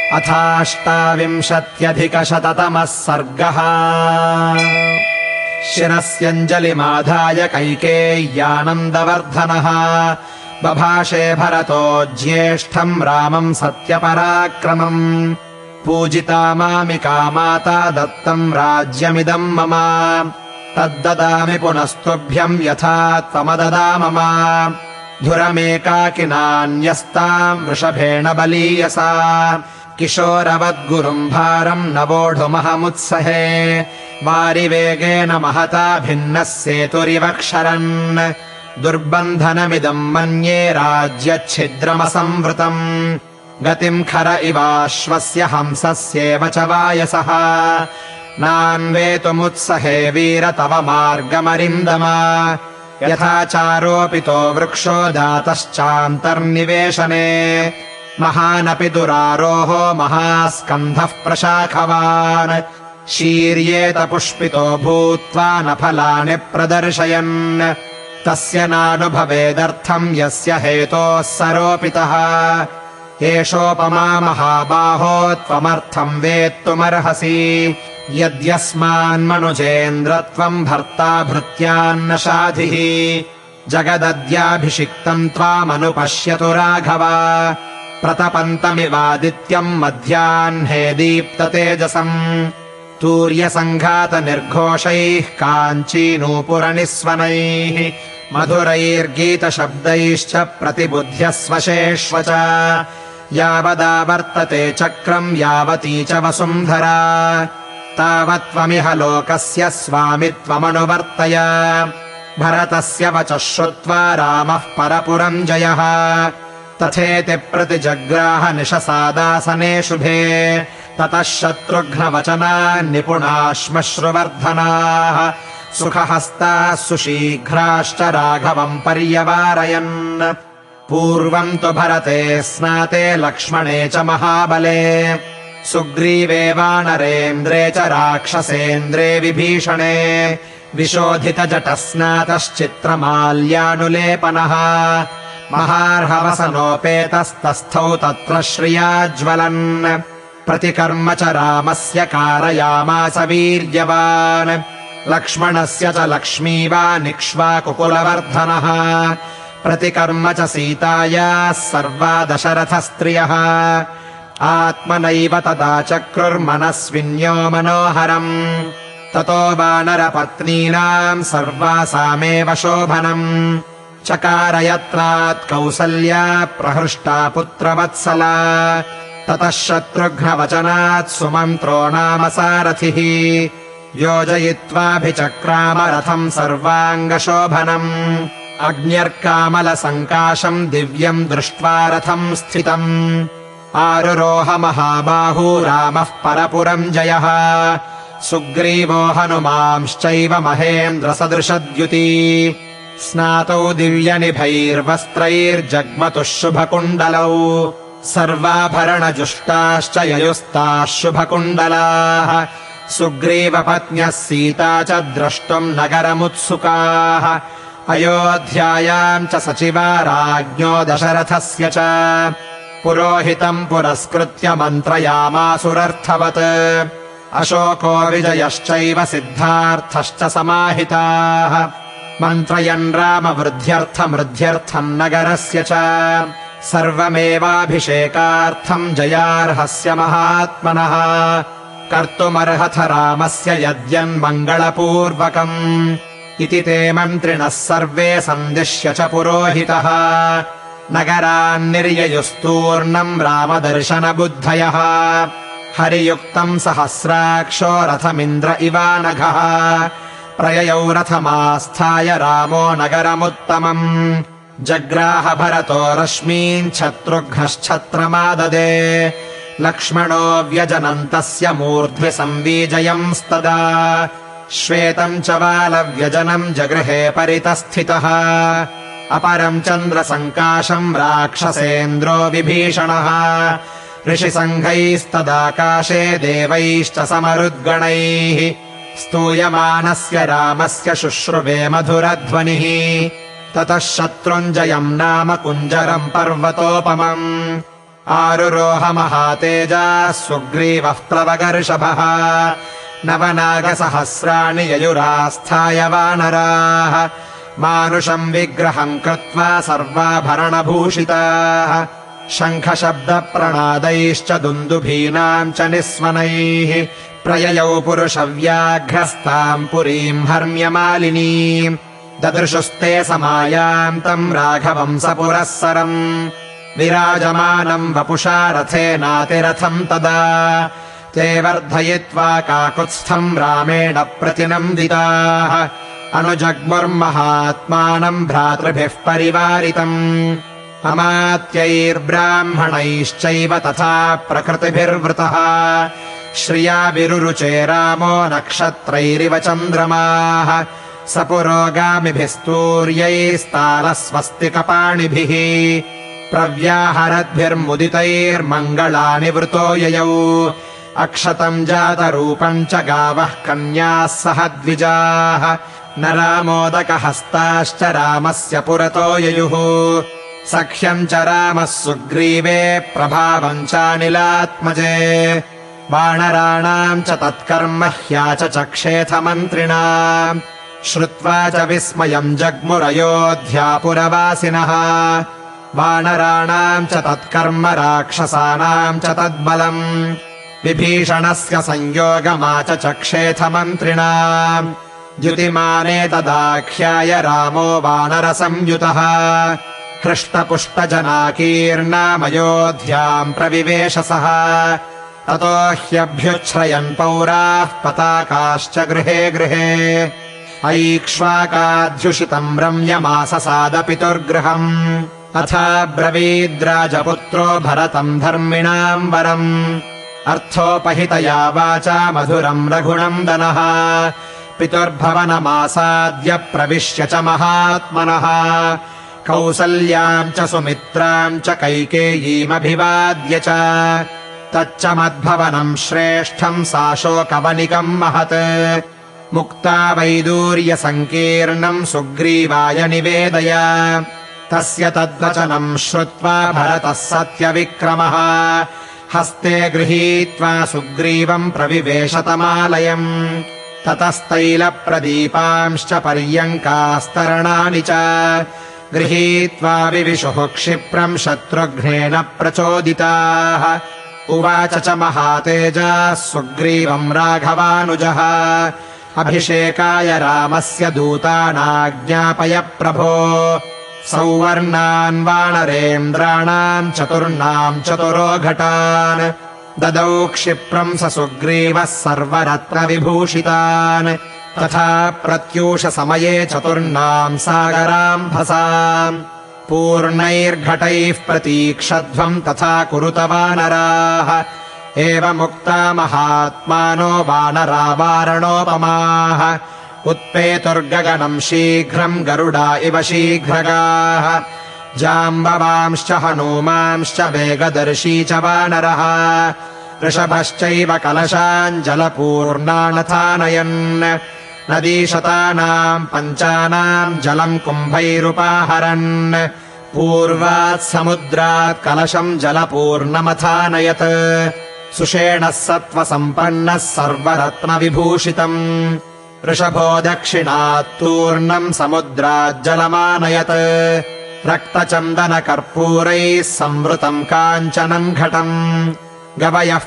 अथाष्टाविंशत्यधिकशततमः सर्गः। शिरस्यञ्जलिमाधाय कैकेय्यानन्दवर्धनः बभाषे भरतो ज्येष्ठम् रामम् सत्यपराक्रमम्। पूजिता मामिका माता दत्तम् राज्यमिदम् मम, तद्ददामि पुनस्तुभ्यम् यथा त्वमददा मम। धुरमेकाकिनान्यस्ताम् वृषभेण बलीयसा, किशोरवद्गुरुम् भारम् न वोढुमहमुत्सहे। वारिवेगेन महता भिन्नः सेतुरिवक्षरन्, दुर्बन्धनमिदम् मन्ये राज्यच्छिद्रमसंवृतम्। गतिम् खर इवाश्वस्य हंसस्येव च वायसः, नान्वेतुमुत्सहे वीर तव मार्गमरिन्दम। यथाचारोऽपितो वृक्षो दातश्चान्तर्निवेशने, महानपि दुरारोहो महास्कन्धः प्रशाखवान्। शीर्येत पुष्पितो भूत्वा न फलानि प्रदर्शयन्, तस्य नानुभवेदर्थम् यस्य हेतोः सरोपितः। एषोपमा महाबाहो त्वमर्थम् वेत्तुमर्हसि, यद्यस्मान्मनुजेन्द्रत्वम् भर्ता भृत्यान्न शाधिः। जगदद्याभिषिक्तम् त्वामनुपश्यतु राघव, प्रतपन्तमिवादित्यम् मध्याह्ने दीप्ततेजसम्। तूर्यसङ्घातनिर्घोषैः काञ्चीनूपुरनिस्वनैः, मधुरैर्गीतशब्दैश्च प्रतिबुध्यस्वशेष्व च। यावदावर्तते चक्रम् यावती च वसुन्धरा, तावत्त्वमिह लोकस्य स्वामित्वमनुवर्तय। भरतस्य वचः श्रुत्वा रामः परपुरम् जयः, तथेति प्रतिजग्राह निशसादासने शुभे। ततः शत्रुघ्नवचनान्निपुणाश्मश्रुवर्धनाः, सुखहस्ताः सुशीघ्राश्च राघवम् पर्यवारयन्। पूर्वम् तु भरते स्नाते लक्ष्मणे च महाबले, सुग्रीवे वानरेन्द्रे च राक्षसेन्द्रे विभीषणे। विशोधितजटस्नातश्चित्रमाल्यानुलेपनः, महार्हवसनोपेतस्तस्थौ तत्र श्रियाज्वलन्। प्रतिकर्म च रामस्य कारयामास वीर्यवान्, लक्ष्मणस्य च लक्ष्मीवानिक्ष्वाकुकुलवर्धनः। प्रतिकर्म च सीतायाः सर्वा दशरथस्त्रियः, आत्मनैव तदा चक्रुर्मनस्विन्यो मनोहरम्। ततो वानरपत्नीनाम् सर्वासामेव शोभनम्, चकारयत्रात् कौसल्या प्रहृष्टा पुत्रवत्सला। ततः शत्रुघ्नवचनात् सुमन्त्रो नाम सारथिः, योजयित्वाभिचक्राम रथम् सर्वाङ्गशोभनम्। अग्न्यर्कामलसङ्काशम् दिव्यम् दृष्ट्वा रथम् स्थितम्, आरुरोह महाबाहू रामः परपुरम् जयः। सुग्रीवो हनुमांश्चैव महेन्द्रसदृशद्युती, स्नातौ दिव्यनिभैर्वस्त्रैर्जग्मतुः शुभकुण्डलौ। सर्वाभरणजुष्टाश्च ययुस्ताः शुभकुण्डलाः, सुग्रीवपत्न्यः सीता च द्रष्टुम् नगरमुत्सुकाः। अयोध्यायाम् च सचिवा राज्ञो दशरथस्य च, पुरोहितम् पुरस्कृत्य मन्त्रयामासुरर्थवत्। अशोको विजयश्चैव सिद्धार्थश्च समाहिताः, मन्त्रयन् रामवृद्ध्यर्थमृद्ध्यर्थम् नगरस्य च। सर्वमेवाभिषेकार्थम् जयार्हस्य महात्मनः, कर्तुमर्हथ रामस्य यद्यन्मङ्गलपूर्वकम्। इति ते मन्त्रिणः सर्वे सन्दिश्य च पुरोहितः, नगरान्निर्ययुस्तूर्णम् रामदर्शनबुद्धयः। हरियुक्तम् सहस्राक्षो रथमिन्द्र इवानघः, प्रययौ रथमास्थाय रामो नगरमुत्तमम्। जग्राह भरतो रश्मीन् शत्रुघ्नश्छत्रमाददे, लक्ष्मणो व्यजनन्तस्य मूर्ध्नि संवीजयंस्तदा। श्वेतम् च बालव्यजनम् जगृहे परितस्थितः, अपरम् चन्द्रसङ्काशम् राक्षसेन्द्रो विभीषणः। ऋषिसङ्घैस्तदाकाशे देवैश्च समरुद्गणैः, स्तूयमानस्य रामस्य शुश्रुवे मधुरध्वनिः। ततः शत्रुञ्जयम् नाम कुञ्जरम् पर्वतोपमम्, आरुरोह महातेजाः सुग्रीवः प्लवगर्षभः नवनागसहस्राणि ययुरास्थाय वानराः मानुषम् विग्रहम् कृत्वा सर्वाभरणभूषिताः शङ्खशब्दप्रणादैश्च दुन्दुभीनाम् च निस्वनैः प्रययौ पुरुषव्याघ्रस्ताम् पुरीम् हर्म्यमालिनीम् ददृशुस्ते समायान्तम् राघवम् सपुरःसरम् विराजमानम् वपुषा रथेनातिरथम् तदा ते वर्धयित्वा काकुत्स्थम् रामेण प्रतिनन्दिताः अनुजग्मुर्महात्मानम् भ्रातृभिः परिवारितम् अमात्यैर्ब्राह्मणैश्चैव तथा प्रकृतिभिर्वृतः श्रिया विरुरुचे रामो नक्षत्रैरिव चन्द्रमाः सपुरोगामिभिस्तूर्यैस्तालस्वस्तिकपाणिभिः प्रव्याहरद्भिर्मुदितैर्मङ्गलानि वृतो ययौ अक्षतम् जातरूपम् च गावः कन्याः सह द्विजाः न रामोदकहस्ताश्च रामस्य पुरतो ययुः सख्यम् च रामः सुग्रीवे प्रभावम् चानिलात्मजे वानराणाम् च तत्कर्म ह्याचचक्षेथ मन्त्रिणा श्रुत्वा च विस्मयम् जग्मुरयोध्यापुरवासिनः वानराणाम् च तत्कर्म राक्षसानाम् च तद्बलम् विभीषणस्य संयोगमाचचक्षेथ मन्त्रिणा द्युतिमाने तदाख्याय रामो वानरसंयुतः हृष्टपुष्टजनाकीर्णामयोध्याम् प्रविवेशसः ततो ह्यभ्युच्छ्रयन् पौराः पताकाश्च गृहे गृहे ऐक्ष्वाकाध्युषितम् रम्यमाससादपितुर्गृहम् अथाब्रवीद्राजपुत्रो भरतम् धर्मिणाम् वरम् अर्थोपहितया वाचा मधुरम् रघुनन्दनः पितुर्भवनमासाद्य प्रविश्य च महात्मनः कौसल्याम् च सुमित्राम् च कैकेयीमभिवाद्य च तच्च मद्भवनम् श्रेष्ठम् साशोकवनिकम् महत् मुक्ता वैदूर्यसङ्कीर्णम् सुग्रीवाय निवेदय तस्य तद्वचनम् श्रुत्वा भरतः सत्यविक्रमः हस्ते गृहीत्वा सुग्रीवम् प्रविवेशतमालयम् ततस्तैलप्रदीपांश्च पर्यङ्कास्तरणानि च गृहीत्वा विविशुः क्षिप्रम् शत्रुघ्नेन प्रचोदिताः उवाच च महातेजाः सुग्रीवम् राघवानुजः अभिषेकाय रामस्य दूतानाज्ञापय प्रभो सौवर्णान् वानरेन्द्राणाम् चतुर्णाम् चतुरो घटान् ददौ क्षिप्रम् स सुग्रीवः सर्वरत्नविभूषितान् तथा प्रत्यूषसमये चतुर्णाम् सागराम्भसाम् पूर्णैर्घटैः प्रतीक्षध्वम् तथा कुरुत वानराः एवमुक्ता महात्मानो वानरा वारणोपमाः उत्पेतुर्गगनम् शीघ्रम् गरुडा इव शीघ्रगाः जाम्बवांश्च हनूमांश्च वेगदर्शी च वानरः वृषभश्चैव कलशाञ्जलपूर्णानथानयन् नदीशतानाम् पञ्चानाम् जलम् कुम्भैरुपाहरन् पूर्वात् समुद्रात् कलशम् जलपूर्णमथानयत् सुषेणः सत्त्वसम्पन्नः सर्वरत्नविभूषितम् वृषभो दक्षिणात्तूर्णम् समुद्राज्जलमानयत् रक्तचन्दनकर्पूरैः संवृतम् काञ्चनम् घटम् गवयः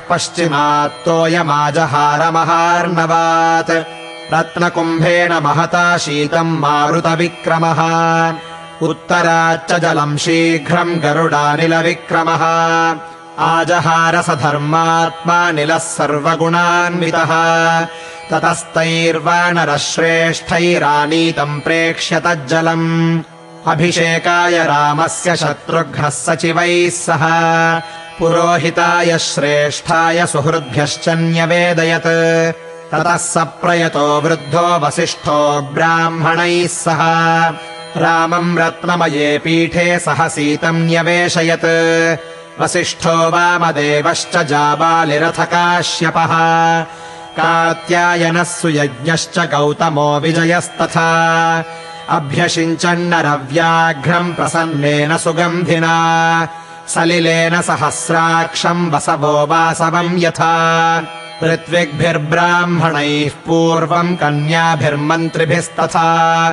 पश्चिमात्तोयमाजहारमहार्णवात् रत्नकुम्भेन महता शीतम् मारुतविक्रमः उत्तराच्च जलम् शीघ्रम् गरुडानिलविक्रमः आजहारसधर्मात्मा निलः सर्वगुणान्वितः ततस्तैर्वानरः श्रेष्ठैरानीतम् प्रेक्ष्य तज्जलम् अभिषेकाय रामस्य शत्रुघ्नः सचिवैः सह पुरोहिताय श्रेष्ठाय सुहृद्भ्यश्च न्यवेदयत् ततः स प्रयतो वृद्धो वसिष्ठो ब्राह्मणैः सह रामम् रत्नमये पीठे सहसीतम् न्यवेशयत् वसिष्ठो वामदेवश्च जाबालिरथ काश्यपः कात्यायनः सुयज्ञश्च गौतमो विजयस्तथा अभ्यषिञ्चन्नरव्याघ्रम् प्रसन्नेन सुगन्धिना सलिलेन सहस्राक्षम् वसवो वासवम् यथा ऋत्विग्भिर्ब्राह्मणैः पूर्वम् कन्याभिर्मन्त्रिभिस्तथा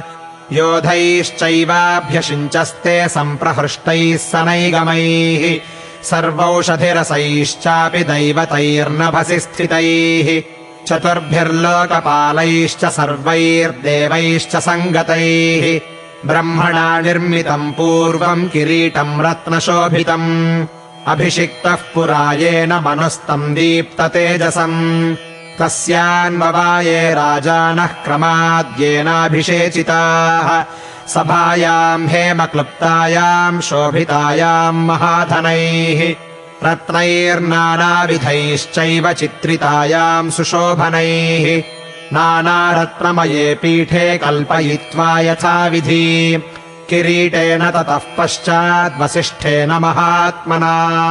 योधैश्चैवाभ्यषिञ्चस्ते सम्प्रहृष्टैः सनैगमैः सर्वौषधिरसैश्चापि दैवतैर्नभसि स्थितैः चतुर्भिर्लोकपालैश्च सर्वैर्देवैश्च सङ्गतैः ब्रह्मणा निर्मितम् पूर्वम् किरीटम् रत्नशोभितम् अभिषिक्तः पुरा येन मनुस्तम् दीप्ततेजसम् तस्यान्ववाये राजानः क्रमाद्येनाभिषेचिताः सभायाम् हेमक्लुप्तायाम् शोभितायाम् महाधनैः रत्नैर्नानाविधैश्चैव चित्रितायाम् सुशोभनैः नानारत्नमये पीठे कल्पयित्वा यथाविधि किरीटेन ततः पश्चाद्वसिष्ठेन महात्मना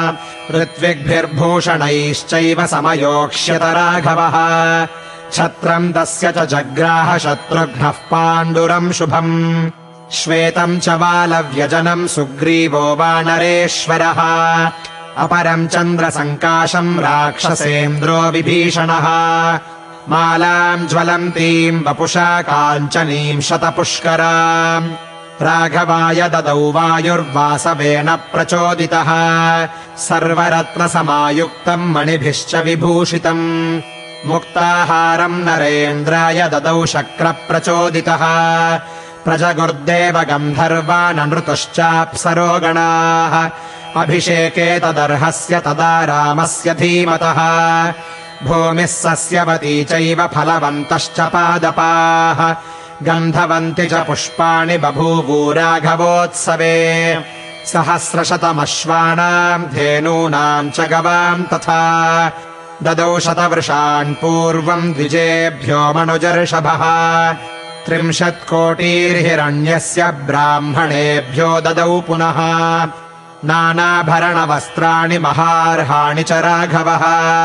ऋत्विग्भिर्भूषणैश्चैव समयोक्ष्यत राघवः छत्रम् तस्य च जग्राह शत्रुघ्नः पाण्डुरम् शुभम् श्वेतम् च वालव्यजनम् सुग्रीवो वानरेश्वरः अपरम् चन्द्रसङ्काशम् राक्षसेन्द्रो विभीषणः मालाम् ज्वलन्तीम् वपुषा काञ्चनीम् शतपुष्कराम् राघवाय ददौ वायुर्वासवेन प्रचोदितः सर्वरत्नसमायुक्तम् मणिभिश्च विभूषितम् मुक्ताहारम् नरेन्द्राय ददौ शक्रप्रचोदितः प्रजगुर्देव गन्धर्वाननृतुश्चाप्सरो गणाः अभिषेके तदर्हस्य तदा रामस्य धीमतः भूमिः सस्यवती चैव फलवन्तश्च पादपाः गन्धवन्ति च पुष्पाणि बभूवुराघवोत्सवे सहस्रशतमश्वानाम् धेनूनाम् च गवाम् तथा ददौ शतवृषान् पूर्वम् द्विजेभ्यो मनुजर्षभः 30 कोटिर्हिरण्यस्य ब्राह्मणेभ्यो ददौ पुनः नानाभरणवस्त्राणि महार्हाणि च राघवः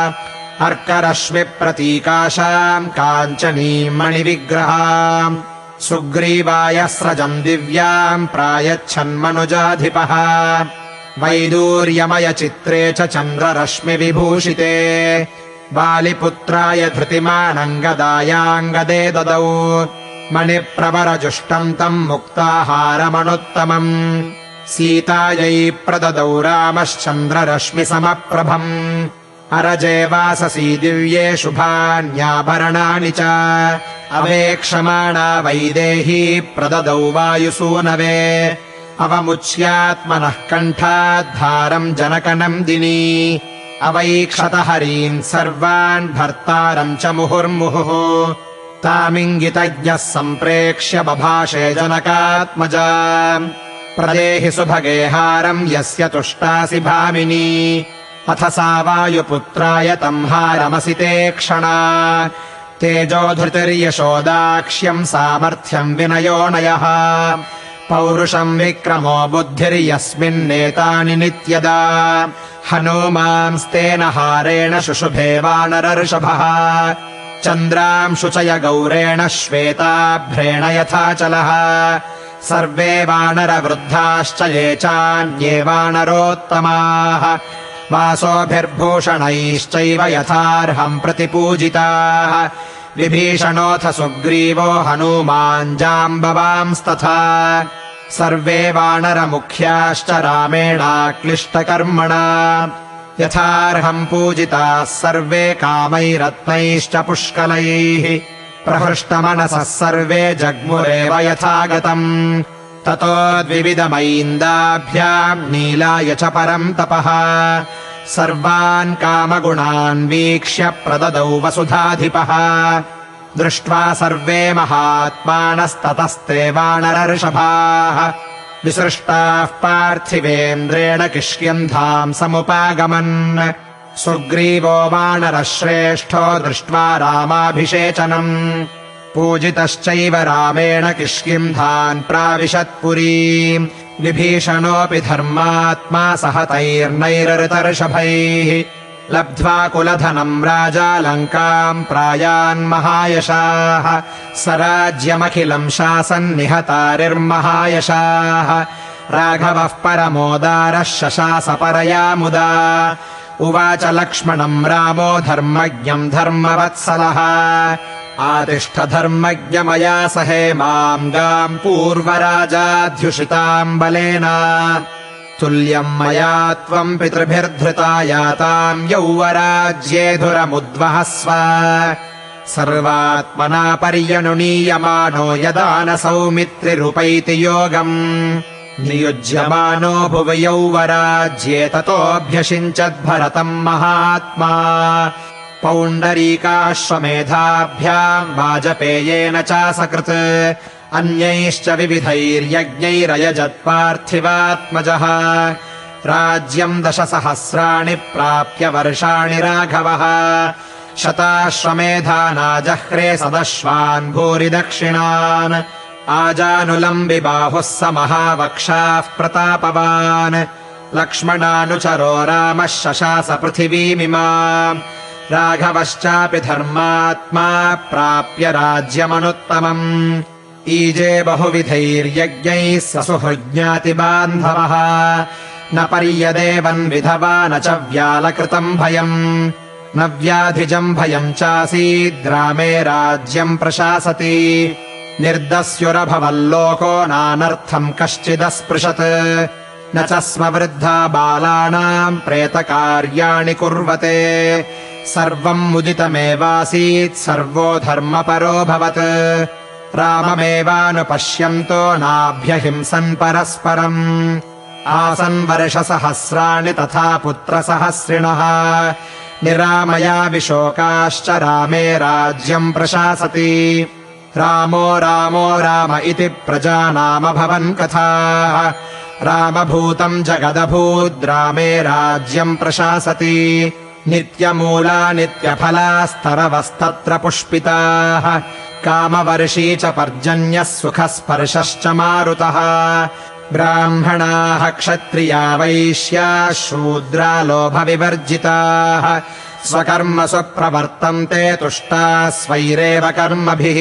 अर्करश्मिप्रतीकाशाम् काञ्चनीम् मणिविग्रहाम् सुग्रीवाय स्रजम् दिव्याम् प्रायच्छन्मनुजाधिपः वैदूर्यमयचित्रे च चन्द्ररश्मिविभूषिते बालिपुत्राय धृतिमानङ्गदायाङ्गदे ददौ मणिप्रवरजुष्टम् तम् मुक्ताहारमनुत्तमम् सीतायै प्रददौ रामश्चन्द्ररश्मिसमप्रभम् अरजे वाससी दिव्ये शुभान्याभरणानि च अवेक्षमाणा वैदेही प्रददौ वायुसूनवे अवमुच्यात्मनः कण्ठाद्धारम् जनकनन्दिनी अवैक्षत हरीन् सर्वान् भर्तारम् च मुहुर्मुहुः तामिङ्गितज्ञः सम्प्रेक्ष्य बभाषे जनकात्मजा प्रदेहि सुभगे हारम् यस्य तुष्टासि भामिनी अथ सा वायुपुत्राय तम् हारमसिते क्षणा तेजोधृतिर्यशोदाक्ष्यम् सामर्थ्यम् विनयोनयः पौरुषम् विक्रमो बुद्धिर्यस्मिन्नेतानि नित्यदा हनूमांस्तेन हारेण शुशुभे वानरर्षभः चन्द्रांशुचय गौरेण श्वेताभ्रेण यथाचलः सर्वे वानरवृद्धाश्च ये चान्ये वानरोत्तमाः वासोभिर्भूषणैश्चैव यथार्हम् प्रतिपूजिताः विभीषणोऽथ सुग्रीवो हनूमान् जाम्बवांस्तथा सर्वे वानरमुख्याश्च रामेणाक्लिष्टकर्मणा यथार्हम् पूजिताः सर्वे कामैरत्नैश्च पुष्कलैः प्रहृष्टमनसः सर्वे जग्मुरेव यथागतम् ततो द्विविधमैन्दाभ्याम् नीलाय च परम् तपः सर्वान् कामगुणान् वीक्ष्य प्रददौ वसुधाधिपः दृष्ट्वा सर्वे महात्मानस्ततस्ते वानरर्षभाः विसृष्टाः पार्थिवेन्द्रेण किष्किन्धाम् समुपागमन् सुग्रीवो वानरश्रेष्ठो दृष्ट्वा रामाभिषेचनम् पूजितश्चैव रामेण किष्किन्धान् प्राविशत्पुरीम् विभीषणोऽपि धर्मात्मा सहतैर्नैरृतर्षभैः लब्ध्वा कुलधनम् राजा लङ्काम् प्रायान्महायशाः स राज्यमखिलम् शासन्निहतारिर्महायशाः राघवः परमोदारः शशास परया मुदा उवाच लक्ष्मणम् रामो धर्मज्ञम् धर्मवत्सलः आतिष्ठ धर्मज्ञ मया सहे माम् गाम् पूर्वराजाध्युषिताम् बलेन तुल्यम् मया त्वम् पितृभिर्धृता याताम् यौवराज्येधुरमुद्वहस्व सर्वात्मना पर्यनुनीयमानो यदा न सौमित्रिरुपैति योगम् नियुज्यमानो भुवि यौवराज्ये ततोऽभ्यषिञ्चद्भरतम् महात्मा पौण्डरीकाश्वमेधाभ्याम् वाजपेयेन चासकृत् अन्यैश्च विविधैर्यज्ञैरयजत्पार्थिवात्मजः राज्यम् 10,000 प्राप्य वर्षाणि राघवः शताश्वमेधानाजह्रे सदश्वान् भूरि दक्षिणान् आजानुलम्बि बाहुः स महावक्षाः प्रतापवान् लक्ष्मणानुचरो रामः शशास पृथिवीमिमाम् राघवश्चापि धर्मात्मा प्राप्य राज्यमनुत्तमम् ईजे बहुविधैर्यज्ञैः ससुहृज्ञातिबान्धवः न पर्यदेवन् विधवा न च व्यालकृतम् भयम् न व्याधिजम् भयम् चासीद्रामे राज्यम् प्रशासति निर्दस्युरभवल्लोको नानर्थम् कश्चिदस्पृशत् न च स्म वृद्धा बालानाम् प्रेतकार्याणि कुर्वते सर्वम् मुदितमेवासीत् सर्वो धर्मपरोऽभवत् राममेवानुपश्यन्तो नाभ्यहिंसन् परस्परम् आसन् वर्षसहस्राणि तथा पुत्रसहस्रिणः निरामया विशोकाश्च रामे राज्यम् प्रशासति रामो रामो राम इति प्रजानामभवन् कथाः रामभूतम् जगदभूद्रामे राज्यम् प्रशासति नित्यमूला नित्यफलास्तरवस्तत्र पुष्पिताः कामवर्षी च पर्जन्यः सुखस्पर्शश्च मारुतः ब्राह्मणाः क्षत्रिया वैश्याः शूद्रा लोभविवर्जिताः स्वकर्मसु प्रवर्तन्ते तुष्टाः स्वैरेव कर्मभिः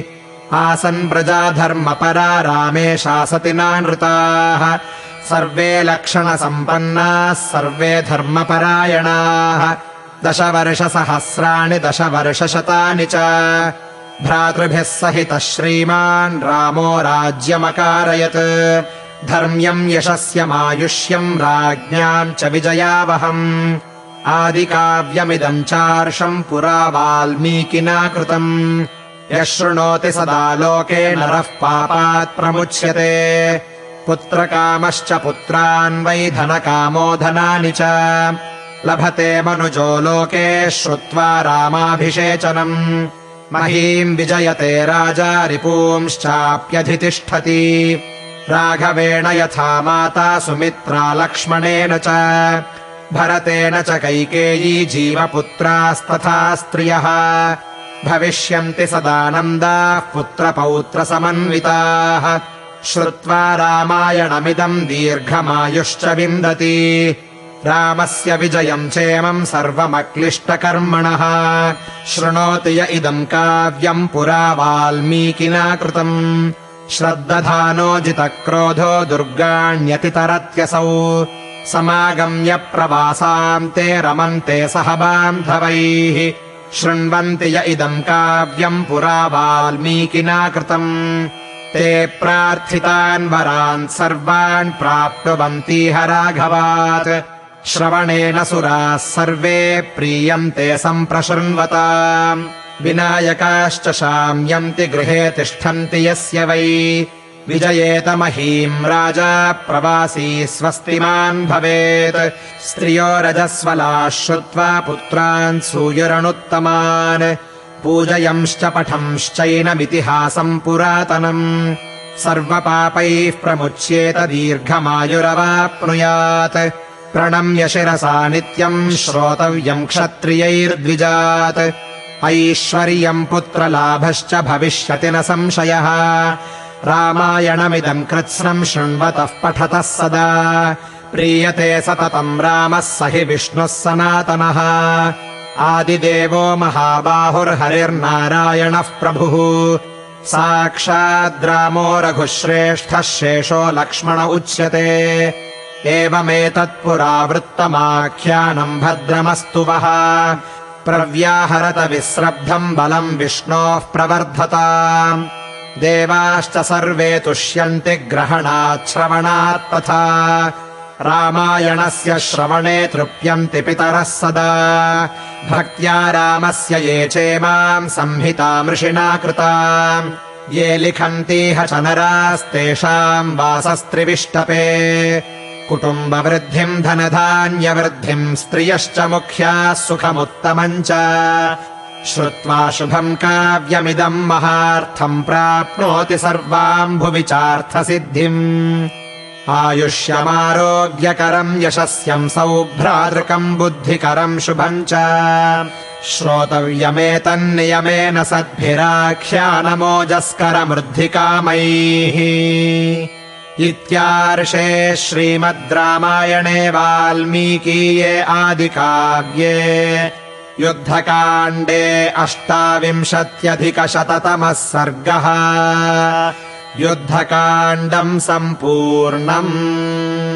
आसन् प्रजाधर्मपरा रामे शासति नानृताः सर्वे लक्षणसम्पन्नाः सर्वे धर्मपरायणाः 10 वर्षसहस्राणि 10 वर्षशतानि च भ्रातृभिः सहितः श्रीमान् रामो राज्यमकारयत् धर्म्यम् यशस्यमायुष्यम् राज्ञाम् च विजयावहम् आदिकाव्यमिदम् चार्षम् पुरा वाल्मीकिना कृतम् यः शृणोति सदा लोके नरः पापात् प्रमुच्यते पुत्रकामश्च पुत्रान् वै धनकामो धनानि च लभते मनुजो लोके श्रुत्वा रामाभिषेचनम् महीम् विजयते राजा रिपूंश्चाप्यधितिष्ठति राघवेण यथा माता सुमित्रा लक्ष्मणेन च भरतेन च कैकेयी जीवपुत्रास्तथा स्त्रियः भविष्यन्ति सदानन्दाः पुत्रपौत्रसमन्विताः श्रुत्वा रामायणमिदम् दीर्घमायुश्च विन्दति रामस्य विजयम् चेमम् सर्वमक्लिष्टकर्मणः शृणोति य इदम् काव्यम् पुरा वाल्मीकिना कृतम् श्रद्दधानो जितक्रोधो दुर्गाण्यतितरत्यसौ समागम्य प्रवासाम् ते रमन्ते सह बान्धवैः शृण्वन्ति य इदम् काव्यम् पुरा वाल्मीकिना कृतम् ते प्रार्थितान् वरान् सर्वान् प्राप्नुवन्तीह राघवात् श्रवणेन सुराः सर्वे प्रीयन्ते सम्प्रशृण्वताम् विनायकाश्च शाम्यन्ति गृहे तिष्ठन्ति यस्य वै विजयेत महीम् राजा प्रवासी स्वस्तिमान् भवेत् स्त्रियो रजस्वलाः श्रुत्वा पुत्रान् सूयुरनुत्तमान् पूजयंश्च पठंश्चैनमितिहासम् पुरातनम् सर्वपापैः प्रमुच्येत दीर्घमायुरवाप्नुयात् प्रणम्य शिरसा नित्यम् श्रोतव्यम् क्षत्रियैर्द्विजात् ऐश्वर्यम् पुत्रलाभश्च भविष्यति न संशयः रामायणमिदम् कृत्स्नम् शृण्वतः पठतः सदा प्रीयते सततम् रामः स हि विष्णुः सनातनः आदिदेवो महाबाहुर्हरिर्नारायणः प्रभुः साक्षाद्रामो रघुश्रेष्ठः शेषो लक्ष्मण उच्यते एवमेतत्पुरावृत्तमाख्यानम् भद्रमस्तु वः प्रव्याहरत विस्रब्धम् बलम् विष्णोः प्रवर्धत देवाश्च सर्वे तुष्यन्ति ग्रहणात् श्रवणात् तथा रामायणस्य श्रवणे तृप्यन्ति पितरः सदा भक्त्या रामस्य ये चेमाम् संहितामृषिणा कृता ये लिखन्तीह च नरास्तेषाम् वासस्त्रिविष्टपे कुटुम्बवृद्धिम् धनधान्यवृद्धिम् स्त्रियश्च मुख्याः सुखमुत्तमम् च श्रुत्वा शुभम् काव्यमिदम् महार्थम् प्राप्नोति सर्वाम् भुवि चार्थसिद्धिम् आयुष्यमारोग्यकरम् यशस्यम् सौभ्रातृकम् बुद्धिकरम् शुभम् च श्रोतव्यमेतन्नियमेन सद्भिराख्यानमोजस्करमृद्धिकामैः इत्यार्षे श्रीमद् रामायणे वाल्मीकीये आदिकाव्ये युद्धकाण्डे 28 सर्गः युद्धकाण्डम् सम्पूर्णम्।